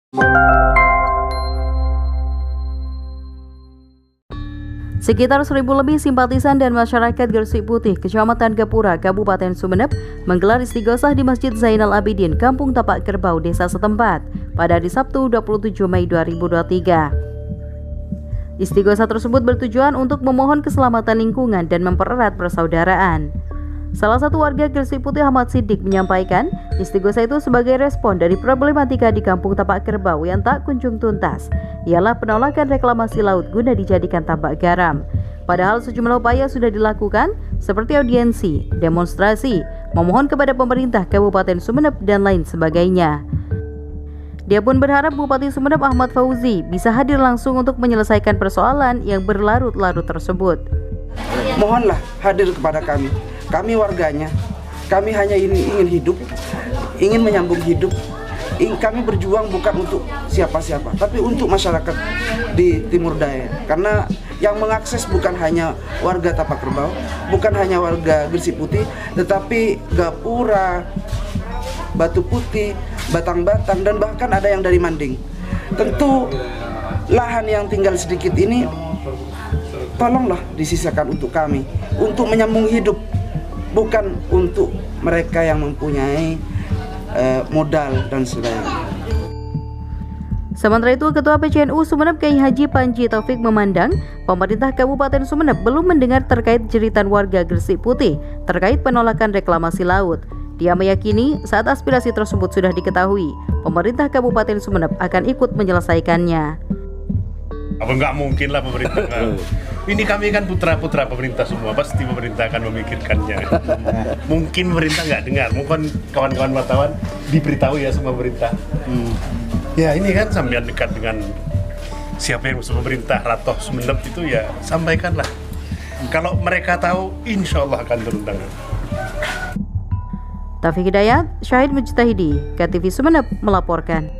Sekitar 1.000 lebih simpatisan dan masyarakat Gresik Putih, Kecamatan Gapura, Kabupaten Sumeneb menggelar istighosah di Masjid Zainal Abidin, Kampung Tapak Kerbau, desa setempat pada hari Sabtu 27 Mei 2023. Istighosah tersebut bertujuan untuk memohon keselamatan lingkungan dan mempererat persaudaraan. Salah satu warga Gresik Putih, Ahmad Siddiq, menyampaikan istighosah itu sebagai respon dari problematika di Kampung Tapak Kerbau yang tak kunjung tuntas, ialah penolakan reklamasi laut guna dijadikan tambak garam. Padahal sejumlah upaya sudah dilakukan seperti audiensi, demonstrasi, memohon kepada pemerintah Kabupaten Sumeneb dan lain sebagainya. Dia pun berharap Bupati Sumeneb Ahmad Fauzi bisa hadir langsung untuk menyelesaikan persoalan yang berlarut-larut tersebut. Mohonlah hadir kepada kami warganya. Kami hanya ingin hidup, ingin menyambung hidup. Kami berjuang bukan untuk siapa-siapa, tapi untuk masyarakat di Timur Daya. Karena yang mengakses bukan hanya warga Tapak Kerbau, bukan hanya warga Gresik Putih, tetapi Gapura, Batu Putih, Batang-Batang, dan bahkan ada yang dari Manding. Tentu lahan yang tinggal sedikit ini tolonglah disisakan untuk kami, untuk menyambung hidup, bukan untuk mereka yang mempunyai modal dan sebagainya. Sementara itu, Ketua PCNU Sumeneb Kyai Haji Panji Taufik memandang pemerintah Kabupaten Sumeneb belum mendengar terkait jeritan warga Gresik Putih terkait penolakan reklamasi laut. Dia meyakini saat aspirasi tersebut sudah diketahui, pemerintah Kabupaten Sumeneb akan ikut menyelesaikannya. Apa nggak mungkin lah pemerintah. Ini kami kan putra-putra pemerintah semua, pasti pemerintah akan memikirkannya. Mungkin pemerintah nggak dengar, mungkin kawan-kawan wartawan diberitahu ya sama pemerintah. Ya ini kan sambil dekat dengan siapa yang musuh pemerintah, Ratoh Sumeneb itu ya sampaikanlah. Kalau mereka tahu, insya Allah akan turun tangan. Taufik Hidayat, Syahid Mujtahidi, KTV Sumeneb melaporkan.